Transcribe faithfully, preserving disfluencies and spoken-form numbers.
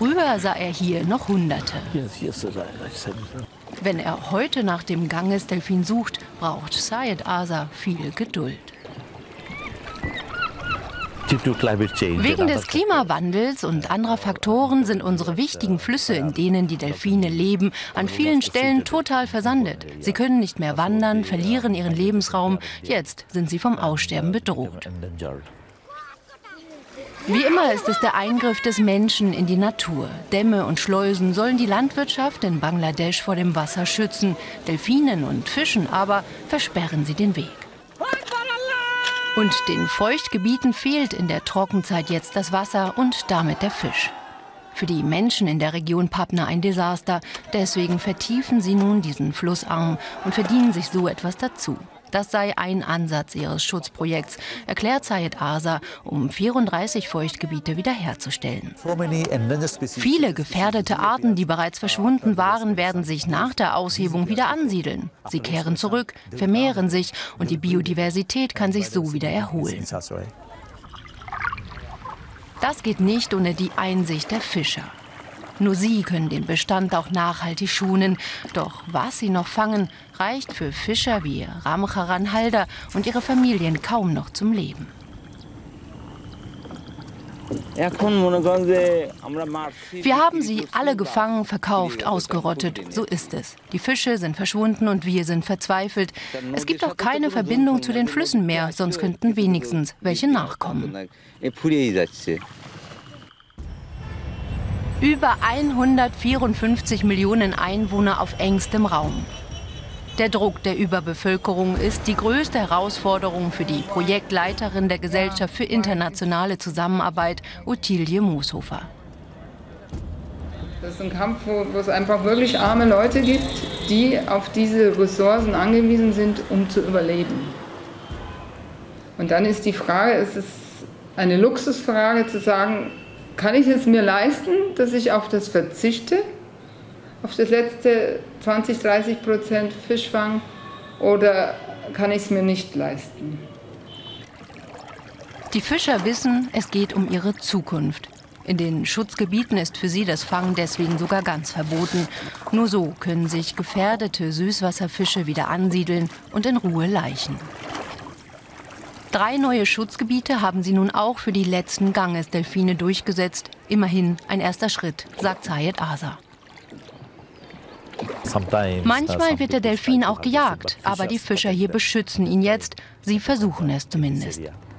Früher sah er hier noch Hunderte. Wenn er heute nach dem Gangesdelfin sucht, braucht Syed Asa viel Geduld. Wegen des Klimawandels und anderer Faktoren sind unsere wichtigen Flüsse, in denen die Delfine leben, an vielen Stellen total versandet. Sie können nicht mehr wandern, verlieren ihren Lebensraum. Jetzt sind sie vom Aussterben bedroht. Wie immer ist es der Eingriff des Menschen in die Natur. Dämme und Schleusen sollen die Landwirtschaft in Bangladesch vor dem Wasser schützen. Delfinen und Fischen aber versperren sie den Weg. Und den Feuchtgebieten fehlt in der Trockenzeit jetzt das Wasser und damit der Fisch. Für die Menschen in der Region Pabna ein Desaster. Deswegen vertiefen sie nun diesen Flussarm und verdienen sich so etwas dazu. Das sei ein Ansatz ihres Schutzprojekts, erklärt Syed Asa, um vierunddreißig Feuchtgebiete wiederherzustellen. Viele gefährdete Arten, die bereits verschwunden waren, werden sich nach der Aushebung wieder ansiedeln. Sie kehren zurück, vermehren sich und die Biodiversität kann sich so wieder erholen. Das geht nicht ohne die Einsicht der Fischer. Nur sie können den Bestand auch nachhaltig schonen. Doch was sie noch fangen, reicht für Fischer wie Ramcharan Halder und ihre Familien kaum noch zum Leben. Wir haben sie alle gefangen, verkauft, ausgerottet. So ist es. Die Fische sind verschwunden und wir sind verzweifelt. Es gibt auch keine Verbindung zu den Flüssen mehr, sonst könnten wenigstens welche nachkommen. Über hundertvierundfünfzig Millionen Einwohner auf engstem Raum. Der Druck der Überbevölkerung ist die größte Herausforderung für die Projektleiterin der Gesellschaft für internationale Zusammenarbeit, Ottilie Mooshofer. Das ist ein Kampf, wo, wo es einfach wirklich arme Leute gibt, die auf diese Ressourcen angewiesen sind, um zu überleben. Und dann ist die Frage, es ist eine Luxusfrage zu sagen, kann ich es mir leisten, dass ich auf das verzichte, auf das letzte zwanzig, dreißig Prozent Fischfang, oder kann ich es mir nicht leisten? Die Fischer wissen, es geht um ihre Zukunft. In den Schutzgebieten ist für sie das Fangen deswegen sogar ganz verboten. Nur so können sich gefährdete Süßwasserfische wieder ansiedeln und in Ruhe laichen. Drei neue Schutzgebiete haben sie nun auch für die letzten Gangesdelfine durchgesetzt. Immerhin ein erster Schritt, sagt Syed Asa. Manchmal wird der Delfin auch gejagt, aber die Fischer hier beschützen ihn jetzt. Sie versuchen es zumindest.